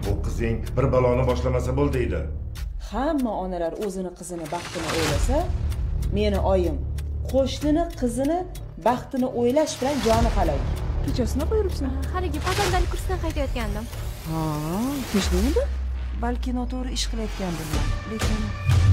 Bu qizing bir baloni boshlamasa bo'ldi edi. Hamma onalar o'zini qizini baxtini o'ylasa, meni oyim qo'shnini qizini baxtini o'ylash bilan joni qalay. Kechasini qo'yibsan. Haligi pazandalik kursdan qaytayotgandim. Ha, tinchlikmidi? Balki noto'g'ri ish qilayotgandim, lekin